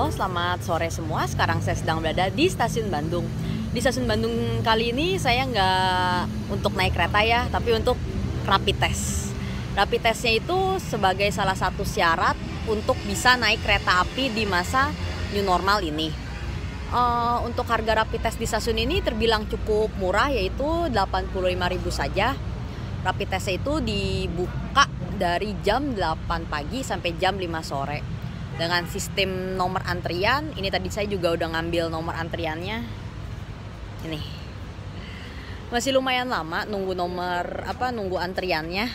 Halo, selamat sore semua. Sekarang saya sedang berada di stasiun Bandung. Di stasiun Bandung kali ini saya nggak untuk naik kereta ya, tapi untuk rapid test. Rapid testnya itu sebagai salah satu syarat untuk bisa naik kereta api di masa new normal ini. Untuk harga rapid test di stasiun ini terbilang cukup murah, yaitu 85.000 saja. Rapid testnya itu dibuka dari jam 8 pagi sampai jam 5 sore. Dengan sistem nomor antrian, ini tadi saya juga udah ngambil nomor antriannya. Ini. Masih lumayan lama nunggu nunggu antriannya.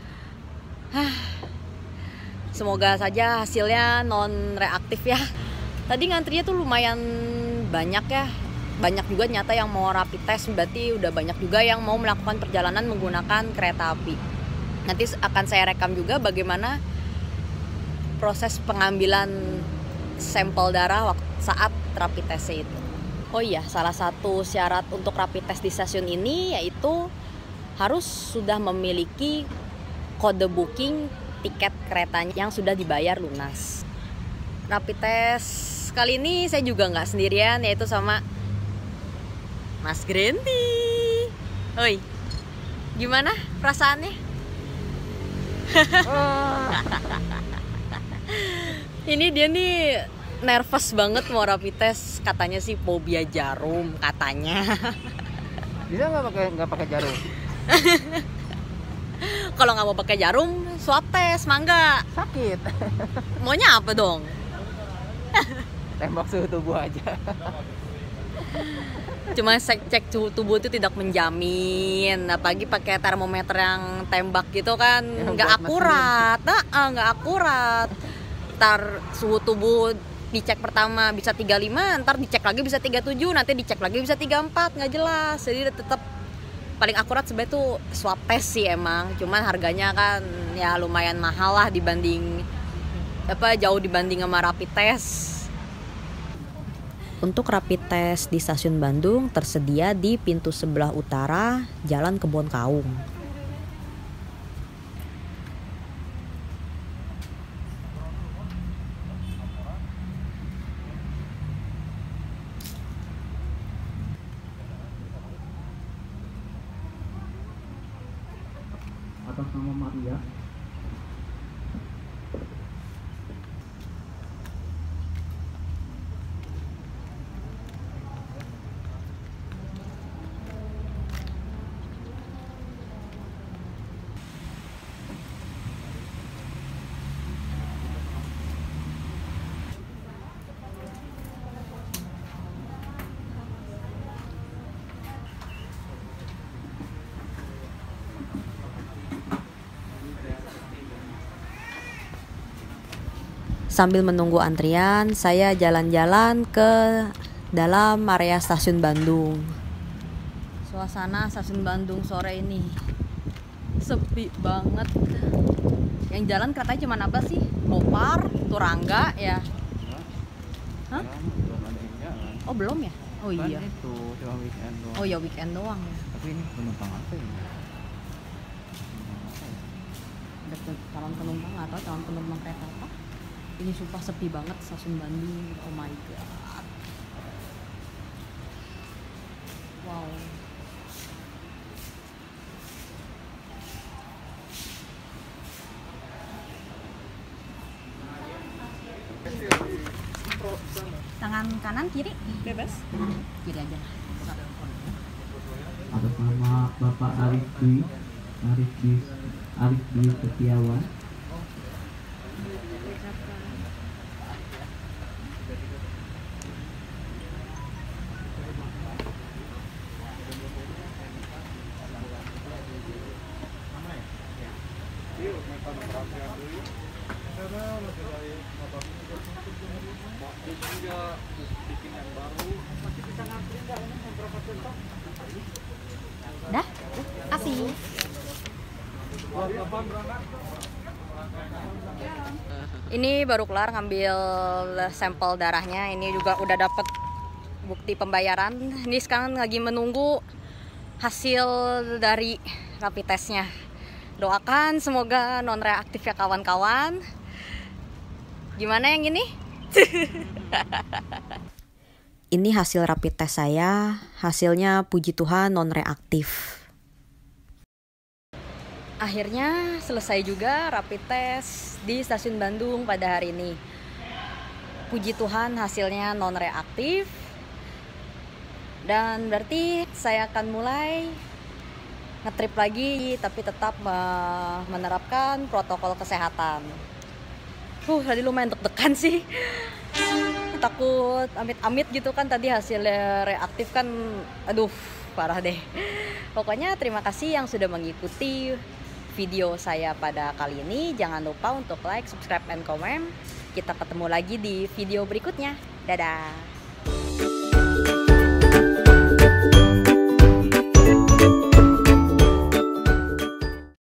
Semoga saja hasilnya non reaktif ya. Tadi ngantrinya tuh lumayan banyak ya. Banyak juga nyata yang mau rapid test, berarti udah banyak juga yang mau melakukan perjalanan menggunakan kereta api. Nanti akan saya rekam juga bagaimana proses pengambilan sampel darah saat rapid test itu. Oh iya, salah satu syarat untuk rapid test di stasiun ini yaitu harus sudah memiliki kode booking tiket keretanya yang sudah dibayar lunas. Rapid test kali ini saya juga nggak sendirian, yaitu sama Mas Grenti. Oi, gimana perasaannya? Ini dia nih nervous banget mau rapid test, katanya sih fobia jarum katanya. Bisa nggak pakai jarum? Kalau nggak mau pakai jarum, swab test mangga. Sakit. Maunya apa dong? Tembak suhu tubuh aja. Cuma cek suhu tubuh itu tidak menjamin, apalagi pakai termometer yang tembak gitu kan, nggak akurat. Nggak akurat. Ntar suhu tubuh dicek pertama bisa 35, ntar dicek lagi bisa 37, nanti dicek lagi bisa 34, nggak jelas. Jadi tetap paling akurat sebenarnya tuh swab test sih emang, cuman harganya kan ya lumayan mahal lah dibanding jauh dibanding sama rapid test. Untuk rapid test di stasiun Bandung tersedia di pintu sebelah utara Jalan Kebon Kaung. Atas nama Maria. Sambil menunggu antrian, saya jalan-jalan ke dalam area stasiun Bandung. Suasana stasiun Bandung sore ini sepi banget. Yang jalan katanya cuma apa sih? Gopar, Turangga ya. Hah? Oh belum ya? Oh iya. Itu cuma weekend doang. Oh ya weekend doang ya. Tapi ini penumpang apa ya? Ada calon penumpang atau calon penumpang kereta apa? Ini sumpah sepi banget stasiun Bandung. Oh my god. Wow. Tangan kanan kiri bebas. Kiri aja. Atas nama Bapak Arif Dwi Setiawan, dah, kasih. Ini baru kelar ngambil sampel darahnya. Ini juga udah dapet bukti pembayaran. Ini sekarang lagi menunggu hasil dari rapid testnya. Doakan semoga non reaktif ya kawan-kawan. Gimana yang ini? Ini hasil rapid test saya, hasilnya puji Tuhan non-reaktif. Akhirnya selesai juga rapid test di stasiun Bandung pada hari ini. Puji Tuhan hasilnya non-reaktif. Dan berarti saya akan mulai ngetrip lagi, tapi tetap menerapkan protokol kesehatan. Tadi lumayan deg-degan sih. Takut amit-amit gitu kan, tadi hasilnya reaktif kan, aduh parah deh. Pokoknya terima kasih yang sudah mengikuti video saya pada kali ini. Jangan lupa untuk like, subscribe, and comment. Kita ketemu lagi di video berikutnya. Dadah.